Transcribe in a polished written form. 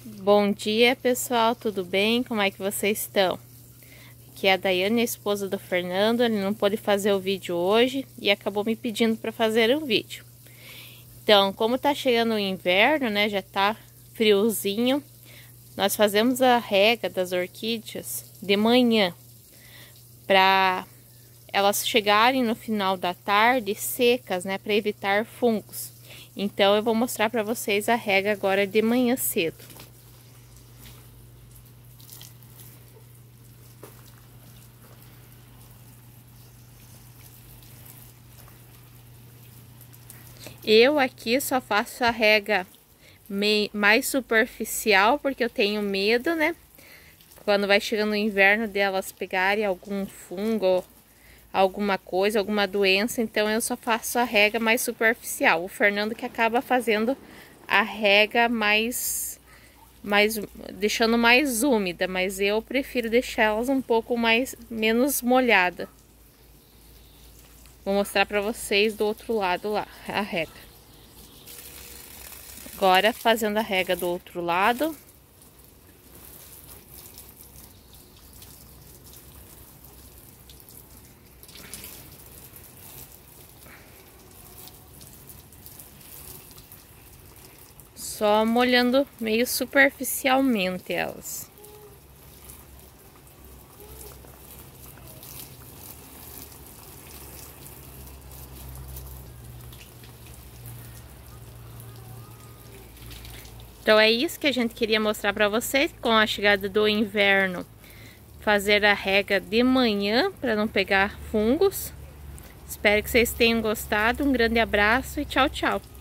Bom dia, pessoal, tudo bem? Como é que vocês estão? Aqui é a Daiane, a esposa do Fernando. Ele não pôde fazer o vídeo hoje e acabou me pedindo para fazer um vídeo. Então, como tá chegando o inverno, né, já tá friozinho, nós fazemos a rega das orquídeas de manhã para elas chegarem no final da tarde secas, né, para evitar fungos. Então, eu vou mostrar para vocês a rega agora de manhã cedo. Eu aqui só faço a rega mais superficial, porque eu tenho medo, né? Quando vai chegando o inverno delas pegarem algum fungo, alguma coisa, alguma doença, então eu só faço a rega mais superficial. O Fernando que acaba fazendo a rega deixando mais úmida, mas eu prefiro deixar elas um pouco menos molhada. Vou mostrar para vocês do outro lado lá, a rega. Agora, fazendo a rega do outro lado. Só molhando meio superficialmente elas. Então é isso que a gente queria mostrar para vocês, com a chegada do inverno, fazer a rega de manhã para não pegar fungos. Espero que vocês tenham gostado, um grande abraço e tchau, tchau!